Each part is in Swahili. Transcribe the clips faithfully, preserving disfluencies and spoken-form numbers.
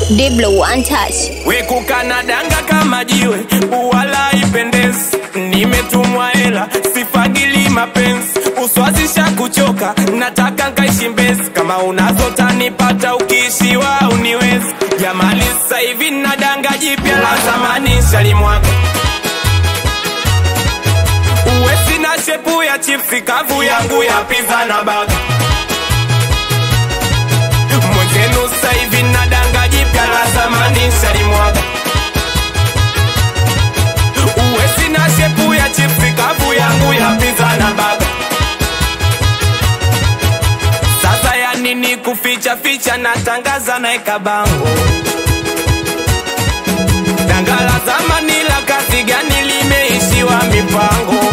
Diblo one touch. We kukana danga kama jiwe, uwala ipendezi. Nimetumwa hela, sifagili mapenzi. Uswazisha kuchoka, nataka nkaishi Mbezi. Kama unazo tanipata ukiishiwa uniwezi. Jamali sasa hivi na danga jipya la zamani shalimwaga. Uwe sina shepu ya chipsi kavu yangu ya pizza na baga. Mwenzenu sasa hivi na danga jipya la zamani shalimwaga. Uwe sina shepu ya chipsi kavu yangu ya pizza na baga. Sasa ya nini kuficha ficha, natangaza na eka bango. Danga la zamani la kazi gani limeishiwa mipango.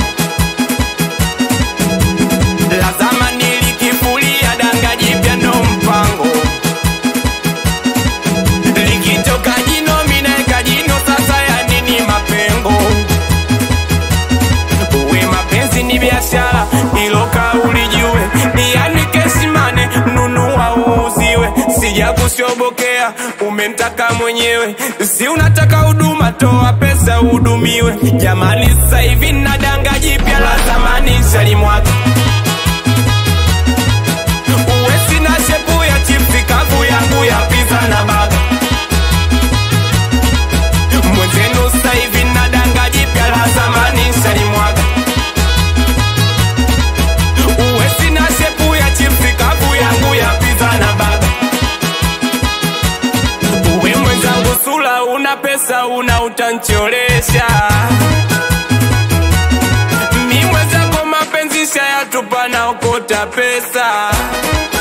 La zamani likifulia danga jipya ndo mpango. Likitoka jino minaeka jino, sasa ya nini mapengo. Uwe mapenzi ni biashara, ilo kauli jue. Yani kesimane, nunua uuziwe. Sija kushobokea, umentaka mwenyewe. Si unataka huduma, toa pesa uhudumiwe. Jamali sasa hivi na danga jipya la zamani shalimwaga. Uwe sina shepu ya chipsi kavu yangu ya pizza na baga. Mwenzenu sasa hivi na danga jipya la zamani shalimwaga. Uwe sina shepu ya chipsi kavu yangu ya pizza na baga. Uwe mwenzangu sula, una pesa una utancholesha. Mi mwenzako mapenzi shayatupa na okota pesa.